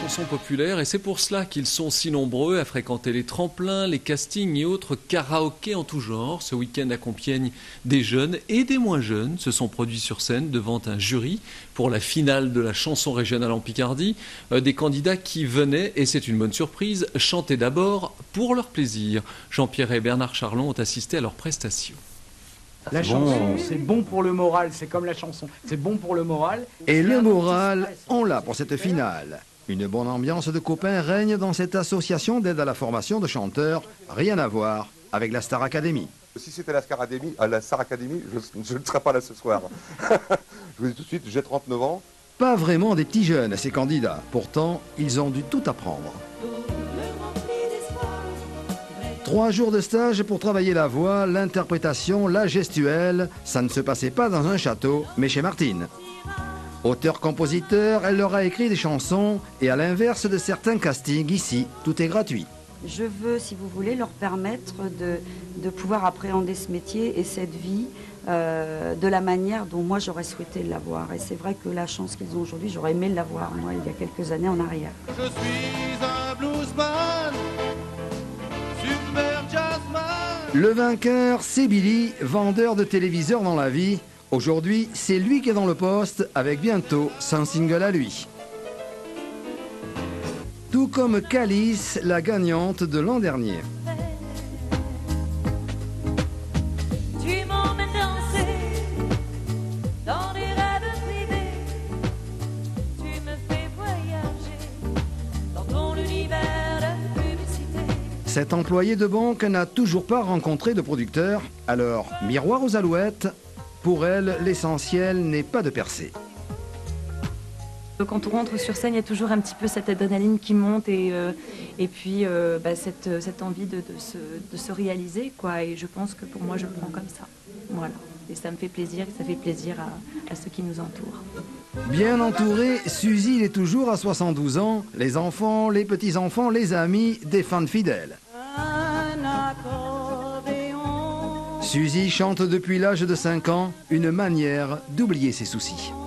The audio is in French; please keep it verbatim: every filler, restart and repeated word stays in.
chansons populaires et c'est pour cela qu'ils sont si nombreux à fréquenter les tremplins, les castings et autres karaokés en tout genre. Ce week-end à Compiègne, des jeunes et des moins jeunes se sont produits sur scène devant un jury pour la finale de la chanson régionale en Picardie. Euh, des candidats qui venaient, et c'est une bonne surprise, chanter d'abord pour leur plaisir. Jean-Pierre et Bernard Charlon ont assisté à leur prestation. La chanson, c'est bon pour le moral, c'est comme la chanson, c'est bon pour le moral. Et le moral, on l'a pour cette finale. Une bonne ambiance de copains règne dans cette association d'aide à la formation de chanteurs, rien à voir avec la Star Academy. Si c'était la Star Academy, à la Star Academy, je, je ne serais pas là ce soir. Je vous dis tout de suite, j'ai trente-neuf ans. Pas vraiment des petits jeunes, ces candidats. Pourtant, ils ont dû tout apprendre. Trois jours de stage pour travailler la voix, l'interprétation, la gestuelle. Ça ne se passait pas dans un château, mais chez Martine. Auteur-compositeur, elle leur a écrit des chansons et à l'inverse de certains castings, ici, tout est gratuit. Je veux, si vous voulez, leur permettre de, de pouvoir appréhender ce métier et cette vie euh, de la manière dont moi j'aurais souhaité l'avoir. Et c'est vrai que la chance qu'ils ont aujourd'hui, j'aurais aimé l'avoir, moi, il y a quelques années en arrière. Je suis un bluesman. Le vainqueur, c'est Billy, vendeur de téléviseurs dans la vie. Aujourd'hui, c'est lui qui est dans le poste, avec bientôt son single à lui. Tout comme Calice, la gagnante de l'an dernier. Tu m'emmènes danser dans des rêves privés. Tu me fais voyager dans ton univers de publicité. Cet employé de banque n'a toujours pas rencontré de producteur. Alors, miroir aux alouettes, pour elle, l'essentiel n'est pas de percer. Quand on rentre sur scène, il y a toujours un petit peu cette adrénaline qui monte et, euh, et puis euh, bah, cette, cette envie de, de, se, de se réaliser, quoi. Et je pense que pour moi, je le prends comme ça. Voilà. Et ça me fait plaisir et ça fait plaisir à, à ceux qui nous entourent. Bien entourée, Suzy il est toujours à soixante-douze ans. Les enfants, les petits-enfants, les amis, des fans fidèles. Suzy chante depuis l'âge de cinq ans, une manière d'oublier ses soucis.